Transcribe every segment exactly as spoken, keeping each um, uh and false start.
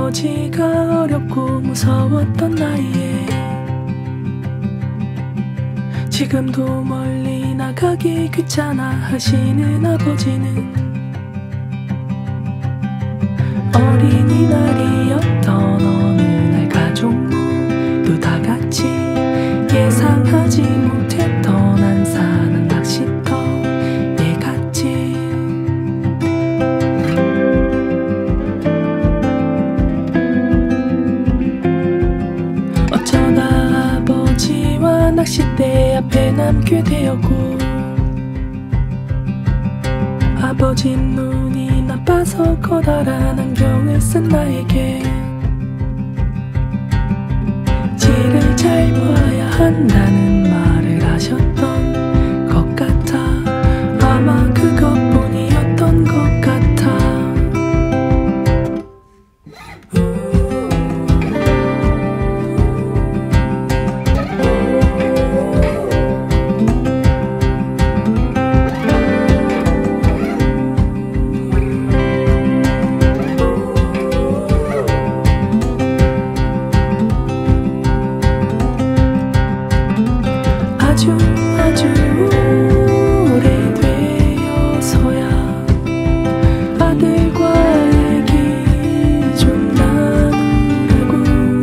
아버지가 어렵고 무서웠던 나이에 지금도 멀리 나가기 귀찮아 하시는 아버지는 어린이날이었던 어느 날 가족 모두 다 같이 예상하지 못했던 안산한 낚시터에 갔지. 어쩌다 아버지와 낚싯대 앞에 남게 되었고 아버진 눈이 나빠서 커다란 안경을 쓴 나에게 지를 잘 봐야 한다는 말을 하셨던 것 같아. 아마 그것뿐이었던 것 같아. 아주 아주 오래되어서야 아들과 얘기 좀 나누려고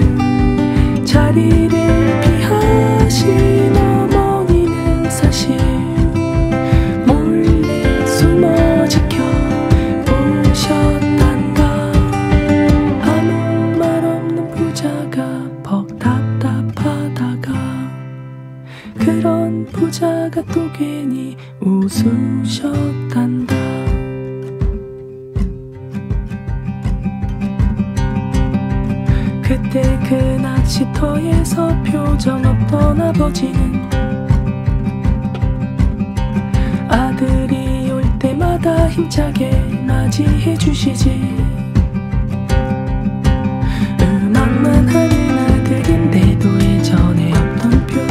자리를 피하신 어머니는 사실 몰래 숨어 지켜보셨단다. 아무 말 없는 부자가 퍽 답답하다가 그런 부자가 또 괜히 웃으셨단다. 그때 그 낚시터에서 표정 없던 아버지는 아들이 올 때마다 힘차게 맞이해 주시지. 음악만 하는 아들인데도 예전에 없던 표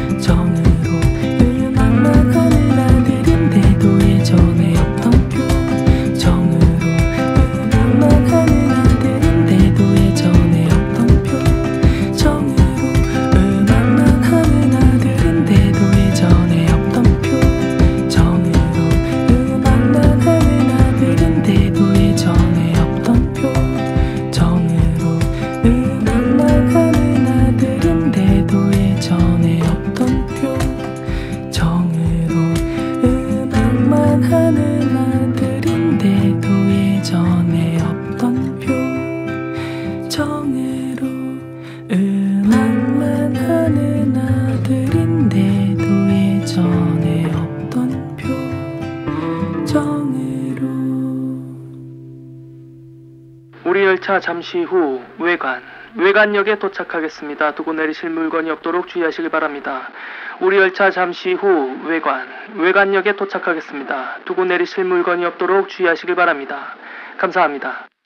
정으로 음악만 하는 아들인데도 예전에 없던 표 정으로. 우리 열차 잠시 후 외관 외관역에 도착하겠습니다. 두고 내리실 물건이 없도록 주의하시길 바랍니다. 우리 열차 잠시 후 외관 외관역에 도착하겠습니다. 두고 내리실 물건이 없도록 주의하시길 바랍니다. 감사합니다.